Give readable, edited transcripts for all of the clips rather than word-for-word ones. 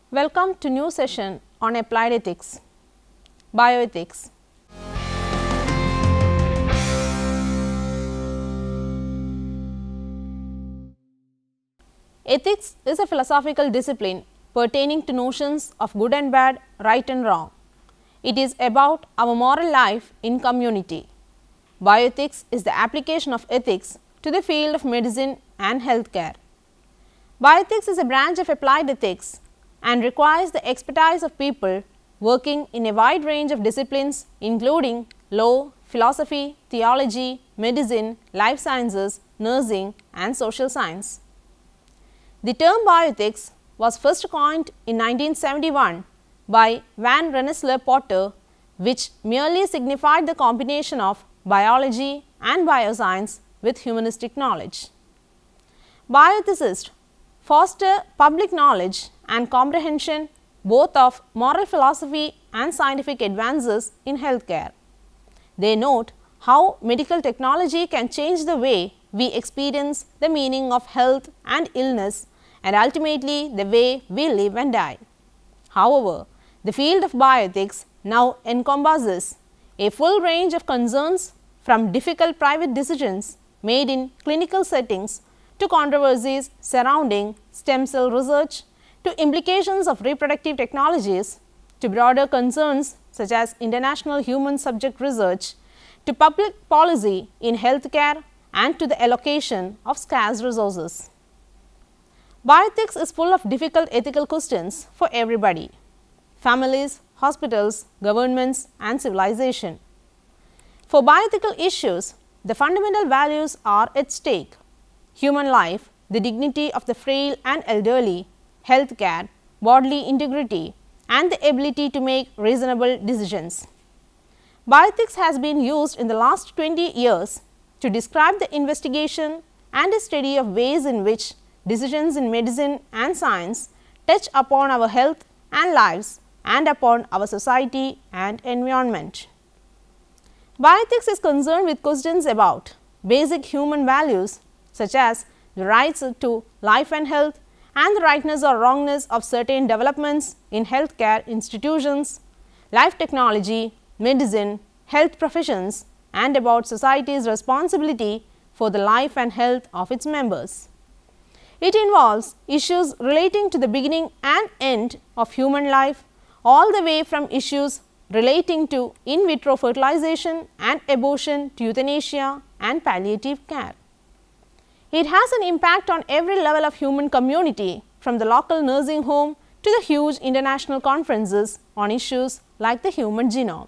Welcome to new session on applied ethics, bioethics. Ethics is a philosophical discipline pertaining to notions of good and bad, right and wrong. It is about our moral life in community. Bioethics is the application of ethics to the field of medicine and healthcare. Bioethics is a branch of applied ethics and requires the expertise of people working in a wide range of disciplines including law, philosophy, theology, medicine, life sciences, nursing and social science. The term bioethics was first coined in 1971 by Van Rensselaer Potter, which merely signified the combination of biology and bioscience with humanistic knowledge. Bioethicists foster public knowledge and comprehension both of moral philosophy and scientific advances in healthcare. They note how medical technology can change the way we experience the meaning of health and illness and ultimately the way we live and die. However, the field of bioethics now encompasses a full range of concerns from difficult private decisions made in clinical settings to controversies surrounding stem cell research, to implications of reproductive technologies, to broader concerns such as international human subject research, to public policy in healthcare and to the allocation of scarce resources. Bioethics is full of difficult ethical questions for everybody: families, hospitals, governments and civilization. For bioethical issues, the fundamental values are at stake: human life, the dignity of the frail and elderly, healthcare, bodily integrity and the ability to make reasonable decisions. Bioethics has been used in the last 20 years to describe the investigation and a study of ways in which decisions in medicine and science touch upon our health and lives and upon our society and environment. Bioethics is concerned with questions about basic human values such as the rights to life and health and the rightness or wrongness of certain developments in healthcare institutions, life technology, medicine, health professions and about society's responsibility for the life and health of its members. It involves issues relating to the beginning and end of human life, all the way from issues relating to in vitro fertilization and abortion to euthanasia and palliative care. It has an impact on every level of human community, from the local nursing home to the huge international conferences on issues like the human genome.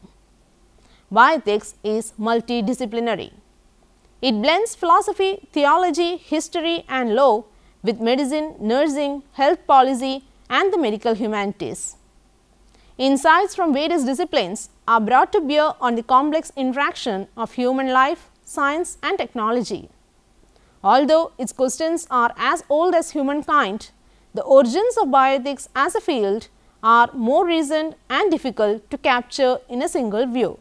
Bioethics is multidisciplinary. It blends philosophy, theology, history and law with medicine, nursing, health policy and the medical humanities. Insights from various disciplines are brought to bear on the complex interaction of human life, science and technology. Although its questions are as old as humankind, the origins of bioethics as a field are more recent and difficult to capture in a single view.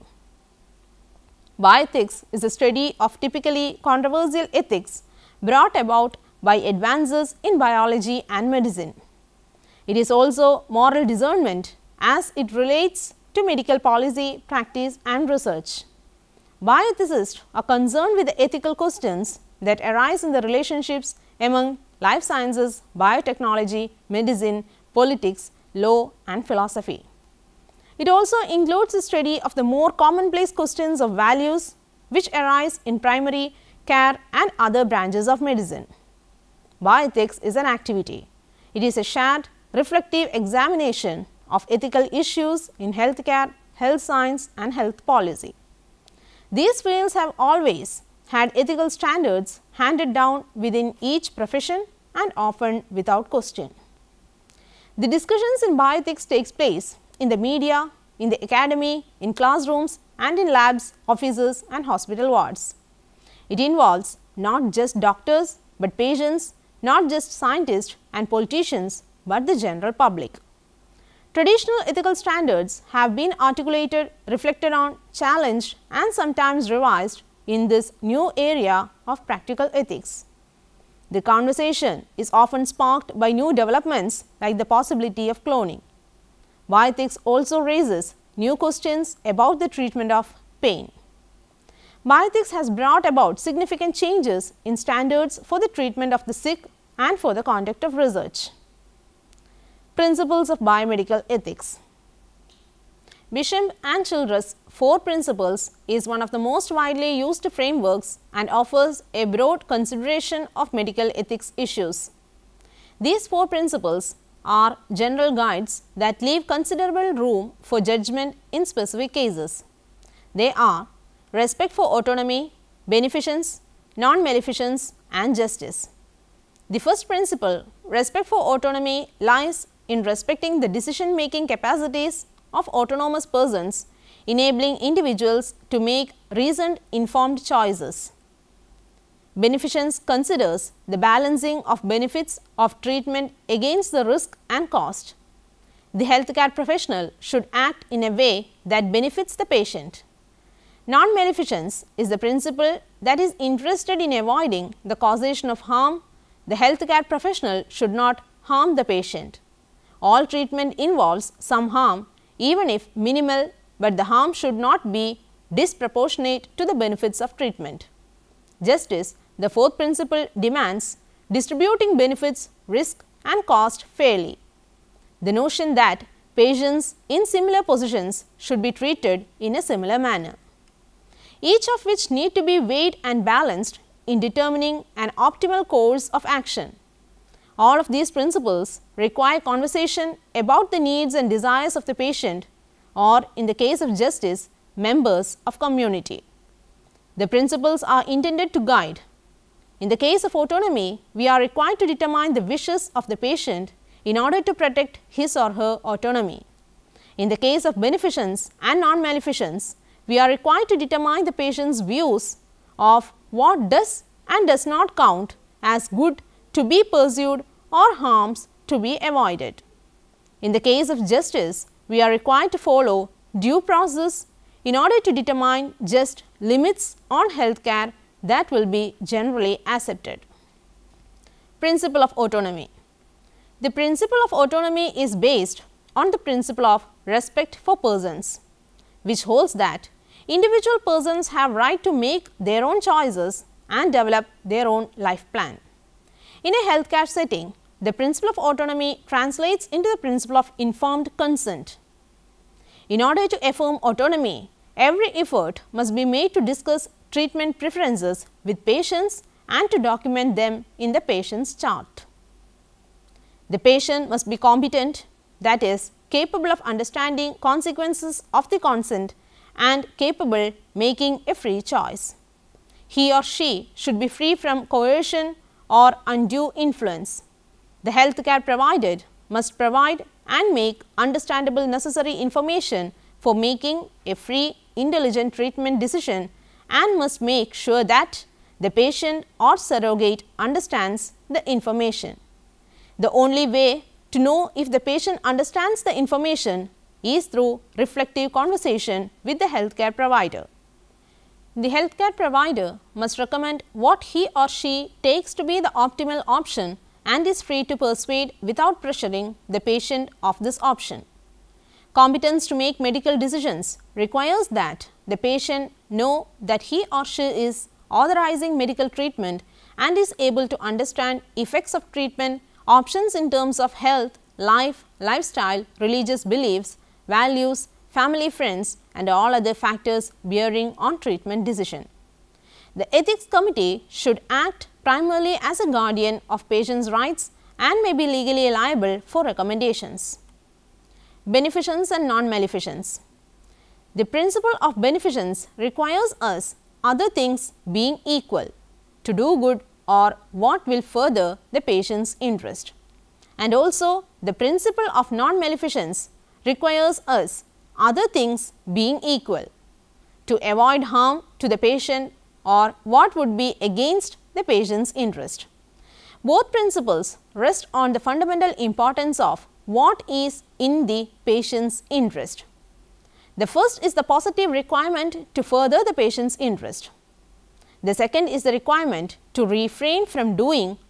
Bioethics is a study of typically controversial ethics brought about by advances in biology and medicine. It is also moral discernment as it relates to medical policy, practice and research. Bioethicists are concerned with the ethical questions that arise in the relationships among life sciences, biotechnology, medicine, politics, law and philosophy. It also includes the study of the more commonplace questions of values which arise in primary care and other branches of medicine. Bioethics is an activity. It is a shared, reflective examination of ethical issues in healthcare, health science and health policy. These fields have always had ethical standards handed down within each profession and often without question. The discussions in bioethics takes place in the media, in the academy, in classrooms and in labs, offices and hospital wards. It involves not just doctors, but patients, not just scientists and politicians, but the general public. Traditional ethical standards have been articulated, reflected on, challenged and sometimes revised in this new area of practical ethics. The conversation is often sparked by new developments like the possibility of cloning. Bioethics also raises new questions about the treatment of pain. Bioethics has brought about significant changes in standards for the treatment of the sick and for the conduct of research. Principles of biomedical ethics. Bisham and Childress 4 principles is one of the most widely used frameworks and offers a broad consideration of medical ethics issues. These 4 principles are general guides that leave considerable room for judgment in specific cases. They are respect for autonomy, beneficence, non-maleficence and justice. The first principle, respect for autonomy, lies in respecting the decision-making capacities of autonomous persons, enabling individuals to make reasoned, informed choices. Beneficence considers the balancing of benefits of treatment against the risk and cost. The healthcare professional should act in a way that benefits the patient. Non-maleficence is the principle that is interested in avoiding the causation of harm. The healthcare professional should not harm the patient. All treatment involves some harm, even if minimal, but the harm should not be disproportionate to the benefits of treatment. Justice, the fourth principle, demands distributing benefits, risk and cost fairly. The notion that patients in similar positions should be treated in a similar manner, each of which need to be weighed and balanced in determining an optimal course of action. All of these principles require conversation about the needs and desires of the patient, or in the case of justice, members of community. The principles are intended to guide. In the case of autonomy, we are required to determine the wishes of the patient in order to protect his or her autonomy. In the case of beneficence and non-maleficence, we are required to determine the patient's views of what does and does not count as good to be pursued or harms to be avoided. In the case of justice, we are required to follow due process in order to determine just limits on healthcare that will be generally accepted. Principle of autonomy. The principle of autonomy is based on the principle of respect for persons, which holds that individual persons have right to make their own choices and develop their own life plan. In a healthcare setting, the principle of autonomy translates into the principle of informed consent. In order to affirm autonomy, every effort must be made to discuss treatment preferences with patients and to document them in the patient's chart. The patient must be competent, that is, capable of understanding consequences of the consent and capable making a free choice. He or she should be free from coercion or undue influence. The healthcare provided must provide and make understandable necessary information for making a free, intelligent treatment decision and must make sure that the patient or surrogate understands the information. The only way to know if the patient understands the information is through reflective conversation with the healthcare provider. The healthcare provider must recommend what he or she takes to be the optimal option and is free to persuade without pressuring the patient of this option. Competence to make medical decisions requires that the patient know that he or she is authorizing medical treatment and is able to understand effects of treatment, options in terms of health, life, lifestyle, religious beliefs, values, family, friends and all other factors bearing on treatment decision. The ethics committee should act primarily as a guardian of patients' rights and may be legally liable for recommendations. Beneficence and non-maleficence. The principle of beneficence requires us, other things being equal, to do good or what will further the patient's interest. And also the principle of non-maleficence requires us, other things being equal, to avoid harm to the patient or what would be against the patient's interest. Both principles rest on the fundamental importance of what is in the patient's interest. The first is the positive requirement to further the patient's interest. The second is the requirement to refrain from doing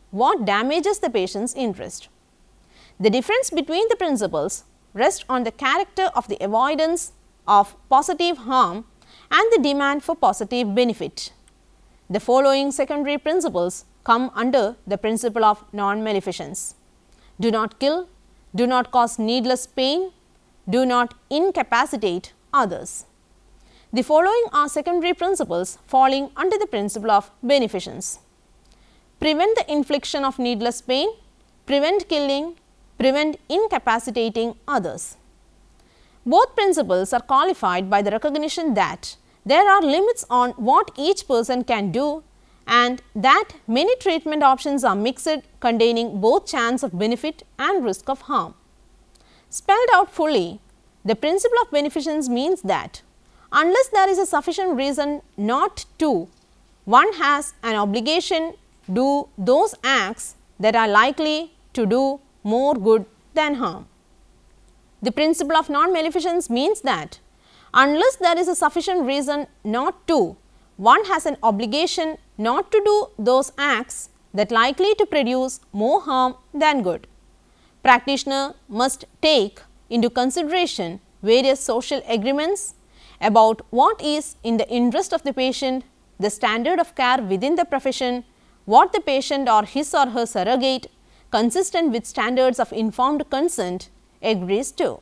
what damages the patient's interest. The difference between the principles rests on the character of the avoidance of positive harm and the demand for positive benefit. The following secondary principles come under the principle of non-maleficence: do not kill, do not cause needless pain, do not incapacitate others. The following are secondary principles falling under the principle of beneficence: prevent the infliction of needless pain, prevent killing, prevent incapacitating others. Both principles are qualified by the recognition that there are limits on what each person can do and that many treatment options are mixed, containing both chance of benefit and risk of harm. Spelled out fully, the principle of beneficence means that unless there is a sufficient reason not to, one has an obligation to do those acts that are likely to do more good than harm. The principle of non-maleficence means that unless there is a sufficient reason not to, one has an obligation not to do those acts that likely to produce more harm than good. Practitioner must take into consideration various social agreements about what is in the interest of the patient, the standard of care within the profession, what the patient or his or her surrogate, consistent with standards of informed consent, agrees to.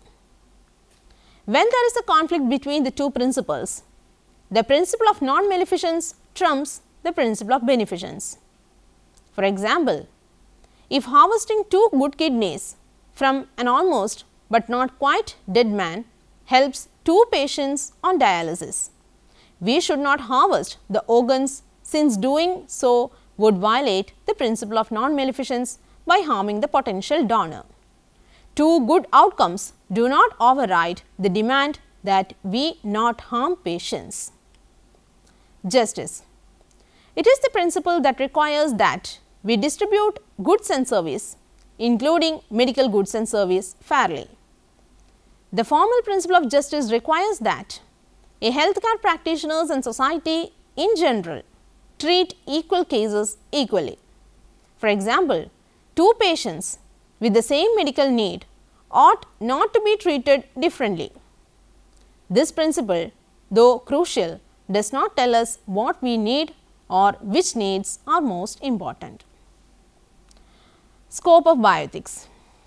When there is a conflict between the two principles, the principle of non-maleficence trumps the principle of beneficence. For example, if harvesting 2 good kidneys from an almost but not quite dead man helps 2 patients on dialysis, we should not harvest the organs, since doing so would violate the principle of non-maleficence by harming the potential donor. 2 good outcomes do not override the demand that we not harm patients. Justice. It is the principle that requires that we distribute goods and service, including medical goods and service, fairly. The formal principle of justice requires that a healthcare practitioners and society in general treat equal cases equally. For example, 2 patients with the same medical need ought not to be treated differently. This principle, though crucial, does not tell us what we need or which needs are most important. Scope of bioethics.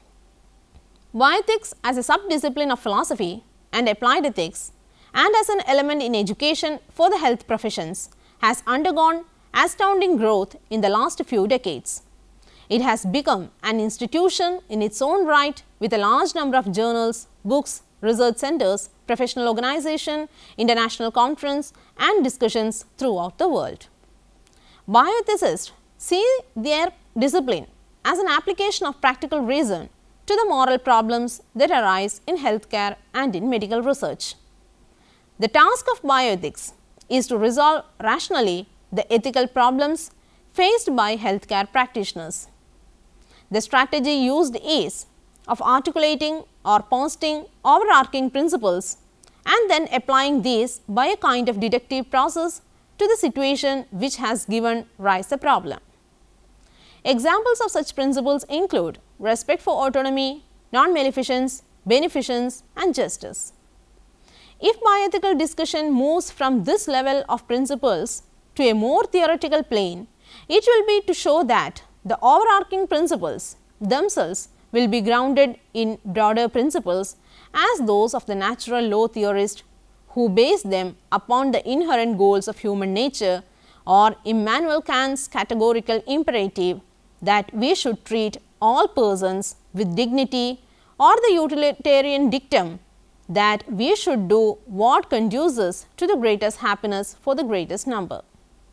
Bioethics as a subdiscipline of philosophy and applied ethics and as an element in education for the health professions has undergone astounding growth in the last few decades. It has become an institution in its own right with a large number of journals, books, research centers, professional organization, international conference and discussions throughout the world. Bioethicists see their discipline as an application of practical reason to the moral problems that arise in healthcare and in medical research. The task of bioethics is to resolve rationally the ethical problems faced by healthcare practitioners. The strategy used is of articulating or posting overarching principles and then applying these by a kind of deductive process to the situation which has given rise to the problem. Examples of such principles include respect for autonomy, non-maleficence, beneficence and justice. If bioethical discussion moves from this level of principles to a more theoretical plane, it will be to show that the overarching principles themselves will be grounded in broader principles as those of the natural law theorist who base them upon the inherent goals of human nature, or Immanuel Kant's categorical imperative that we should treat all persons with dignity, or the utilitarian dictum that we should do what conduces to the greatest happiness for the greatest number.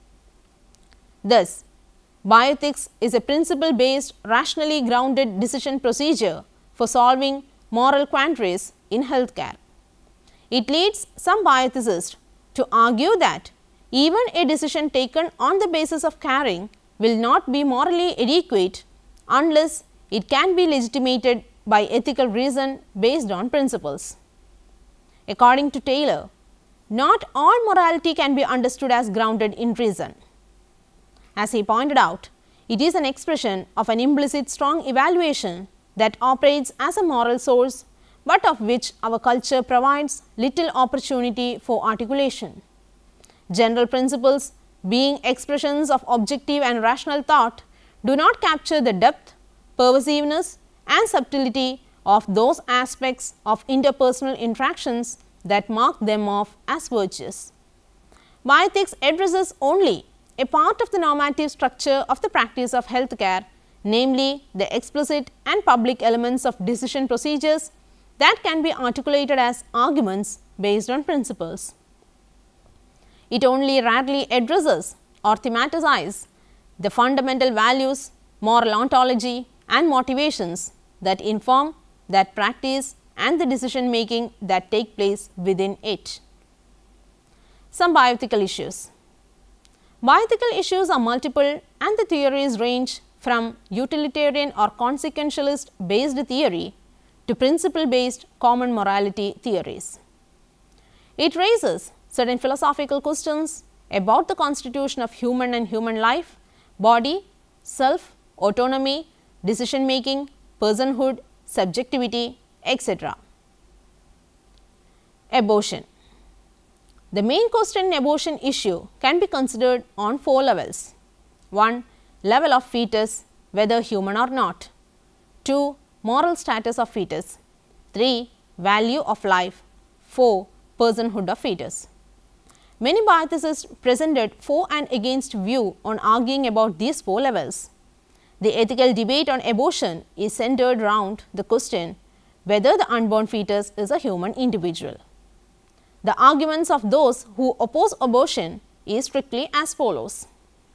Thus, bioethics is a principle based, rationally grounded decision procedure for solving moral quandaries in healthcare. It leads some bioethicists to argue that even a decision taken on the basis of caring will not be morally adequate unless it can be legitimated by ethical reason based on principles. According to Taylor, not all morality can be understood as grounded in reason. As he pointed out, It is an expression of an implicit strong evaluation that operates as a moral source, but of which our culture provides little opportunity for articulation. General principles, being expressions of objective and rational thought, do not capture the depth, pervasiveness and subtlety of those aspects of interpersonal interactions that mark them off as virtues. Bioethics addresses only a part of the normative structure of the practice of healthcare, namely the explicit and public elements of decision procedures that can be articulated as arguments based on principles. It only rarely addresses or thematizes the fundamental values, moral ontology and motivations that inform that practice and the decision making that take place within it. Some bioethical issues. Bioethical issues are multiple and the theories range from utilitarian or consequentialist based theory to principle based common morality theories. It raises certain philosophical questions about the constitution of human and human life, body, self, autonomy, decision making, personhood, subjectivity, etc. Abortion. The main question in abortion issue can be considered on 4 levels. 1. Level of fetus, whether human or not. 2. Moral status of fetus. 3. Value of life. 4. Personhood of fetus. Many bioethicists presented for and against view on arguing about these 4 levels. The ethical debate on abortion is centered around the question whether the unborn fetus is a human individual. The arguments of those who oppose abortion is strictly as follows.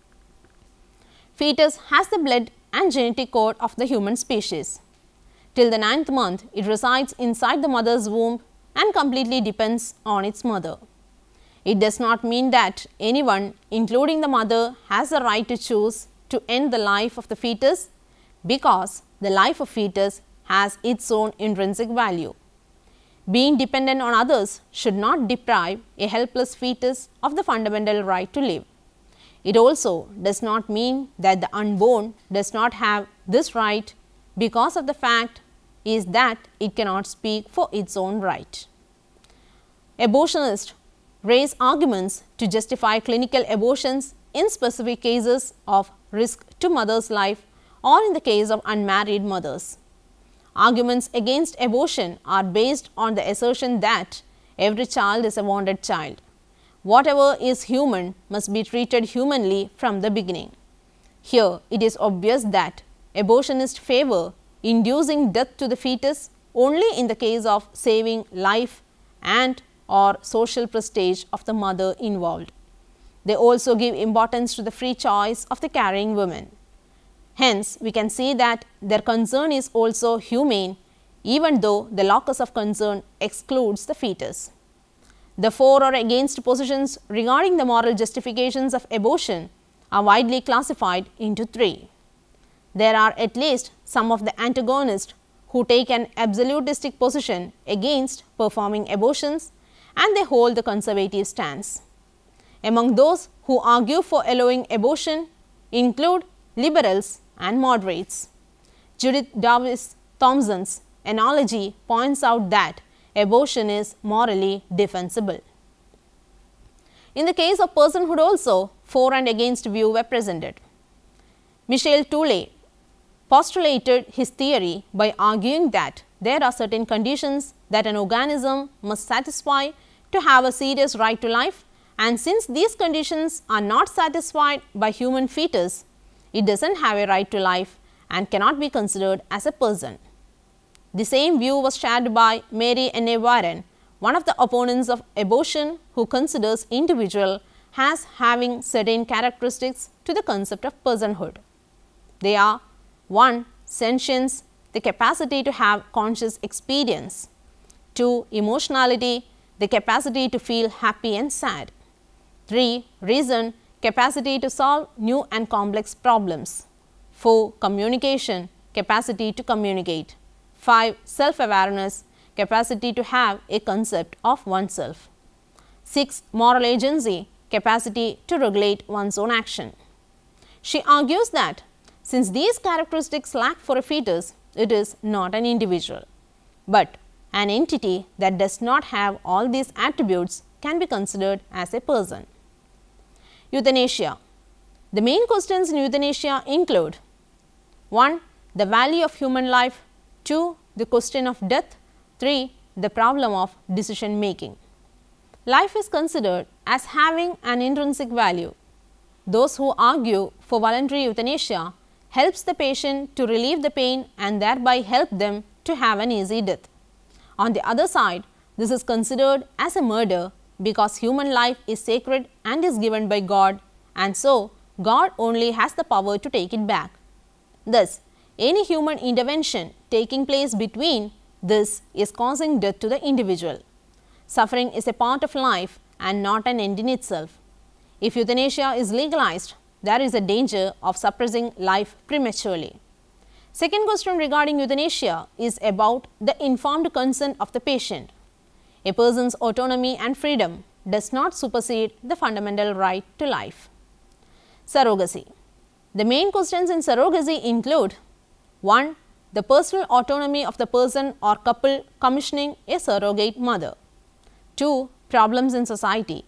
Fetus has the blood and genetic code of the human species. Till the 9th month, it resides inside the mother's womb and completely depends on its mother. It does not mean that anyone, including the mother, has the right to choose to end the life of the fetus, because the life of fetus has its own intrinsic value. Being dependent on others should not deprive a helpless fetus of the fundamental right to live. It also does not mean that the unborn does not have this right, because of the fact is that it cannot speak for its own right. Abortionists raise arguments to justify clinical abortions in specific cases of risk to mother's life or in the case of unmarried mothers. Arguments against abortion are based on the assertion that every child is a wanted child. Whatever is human must be treated humanly from the beginning. Here, it is obvious that abortionists favor inducing death to the fetus only in the case of saving life and or social prestige of the mother involved. They also give importance to the free choice of the carrying woman. Hence, we can see that their concern is also humane, even though the locus of concern excludes the fetus. The for or against positions regarding the moral justifications of abortion are widely classified into 3. There are at least some of the antagonists who take an absolutistic position against performing abortions, and they hold the conservative stance. Among those who argue for allowing abortion include liberals and moderates. Judith Davis Thompson's analogy points out that abortion is morally defensible. In the case of personhood also, for and against view were presented. Michel Toulet postulated his theory by arguing that there are certain conditions that an organism must satisfy to have a serious right to life, and since these conditions are not satisfied by human fetus, it does not have a right to life and cannot be considered as a person. The same view was shared by Mary N. A. Warren, one of the opponents of abortion, who considers individual as having certain characteristics to the concept of personhood. They are 1. Sentience, the capacity to have conscious experience. 2. Emotionality, the capacity to feel happy and sad. 3. Reason, capacity to solve new and complex problems. 4. Communication, capacity to communicate. 5. Self-awareness, capacity to have a concept of oneself. 6. Moral agency, capacity to regulate one's own action. She argues that Since these characteristics lack for a fetus, it is not an individual, but an entity that does not have all these attributes can be considered as a person. Euthanasia. The main questions in euthanasia include 1. The value of human life, 2. The question of death, 3. The problem of decision making. Life is considered as having an intrinsic value. Those who argue for voluntary euthanasia helps the patient to relieve the pain and thereby help them to have an easy death. On the other side, this is considered as a murder because human life is sacred and is given by God, and so God only has the power to take it back. Thus, any human intervention taking place between this is causing death to the individual. Suffering is a part of life and not an end in itself. If euthanasia is legalized, there is a danger of suppressing life prematurely. Second question regarding euthanasia is about the informed consent of the patient. A person's autonomy and freedom does not supersede the fundamental right to life. Surrogacy. The main questions in surrogacy include 1. The personal autonomy of the person or couple commissioning a surrogate mother. 2. Problems in society.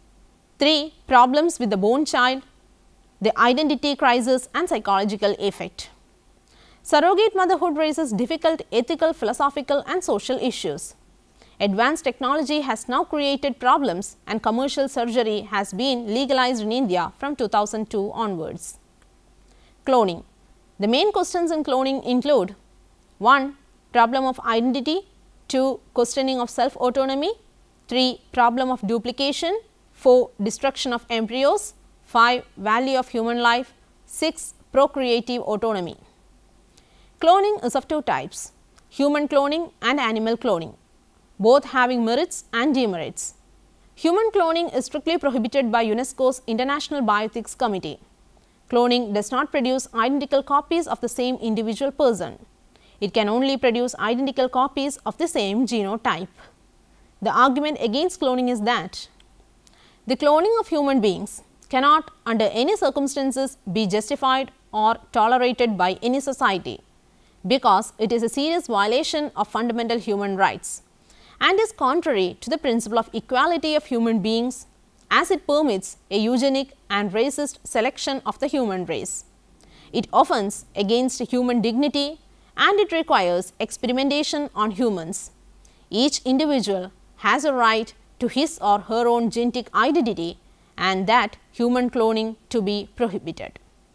3. Problems with the born child, the identity crisis and psychological effect. Surrogate motherhood raises difficult ethical, philosophical and social issues. Advanced technology has now created problems and commercial surgery has been legalized in India from 2002 onwards. Cloning. The main questions in cloning include 1. Problem of identity, 2. Questioning of self-autonomy, 3. Problem of duplication, 4. Destruction of embryos, 5. Value of human life, 6. Procreative autonomy. Cloning is of two types, human cloning and animal cloning, both having merits and demerits. Human cloning is strictly prohibited by UNESCO's International Bioethics Committee. Cloning does not produce identical copies of the same individual person. It can only produce identical copies of the same genotype. The argument against cloning is that the cloning of human beings cannot under any circumstances be justified or tolerated by any society, because it is a serious violation of fundamental human rights and is contrary to the principle of equality of human beings, as it permits a eugenic and racist selection of the human race. It offends against human dignity and it requires experimentation on humans. Each individual has a right to his or her own genetic identity and that human cloning to be prohibited.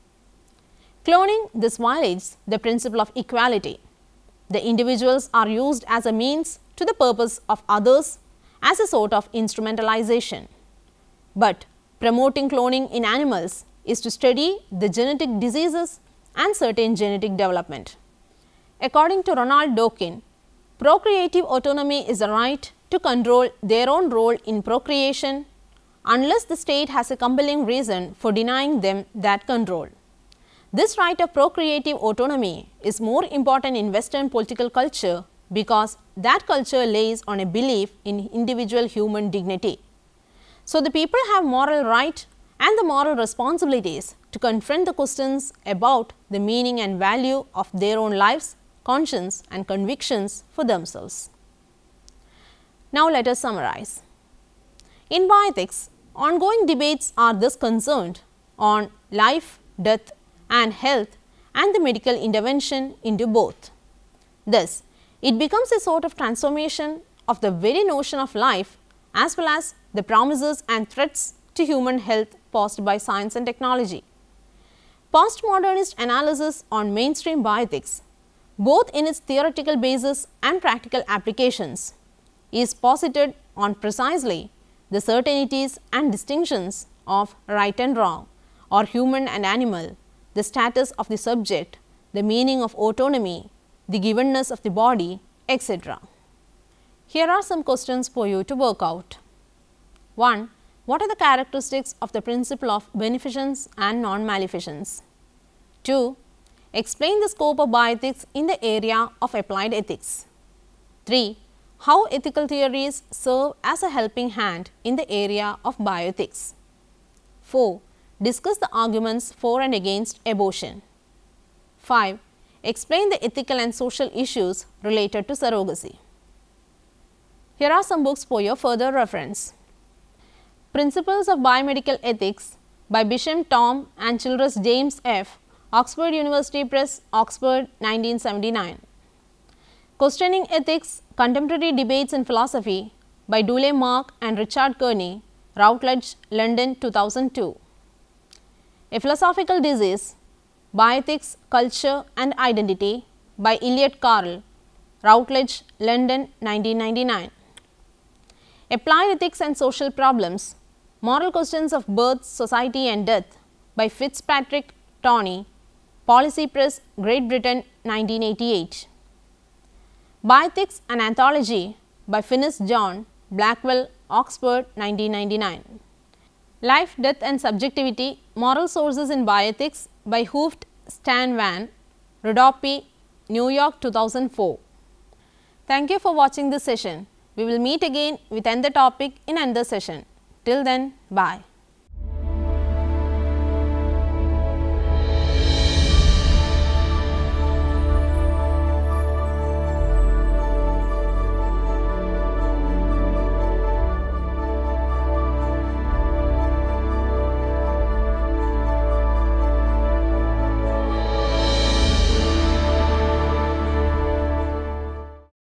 Cloning this violates the principle of equality. The individuals are used as a means to the purpose of others as a sort of instrumentalization. But promoting cloning in animals is to study the genetic diseases and certain genetic development. According to Ronald Dworkin, procreative autonomy is the right to control their own role in procreation unless the state has a compelling reason for denying them that control. This right of procreative autonomy is more important in Western political culture because that culture lays on a belief in individual human dignity. So, the people have moral right and the moral responsibilities to confront the questions about the meaning and value of their own lives, conscience and convictions for themselves. Now, let us summarize. In bioethics, ongoing debates are thus concerned on life, death and health and the medical intervention into both. Thus, it becomes a sort of transformation of the very notion of life as well as the promises and threats to human health posed by science and technology. Postmodernist analysis on mainstream bioethics, both in its theoretical basis and practical applications, is posited on precisely the certainties and distinctions of right and wrong or human and animal, the status of the subject, the meaning of autonomy, the givenness of the body, etc. Here are some questions for you to work out. 1. What are the characteristics of the principle of beneficence and non-maleficence? 2. Explain the scope of bioethics in the area of applied ethics. 3. How ethical theories serve as a helping hand in the area of bioethics. 4. Discuss the arguments for and against abortion. 5. Explain the ethical and social issues related to surrogacy. Here are some books for your further reference. Principles of Biomedical Ethics by Bisham Tom and Childress James F. Oxford University Press, Oxford, 1979. Questioning Ethics, Contemporary Debates in Philosophy by Dooley Mark and Richard Kearney, Routledge, London, 2002. A Philosophical Disease, Bioethics, Culture and Identity by Elliot Carle, Routledge, London, 1999. Applied Ethics and Social Problems, Moral Questions of Birth, Society and Death by Fitzpatrick Tawney, Policy Press, Great Britain, 1988. Bioethics, an Anthology by Finis John, Blackwell, Oxford, 1999. Life, Death and Subjectivity, Moral Sources in Bioethics by Hooft, Stan Van, Rodopy, New York, 2004. Thank you for watching this session. We will meet again with another topic in another session. Till then, bye.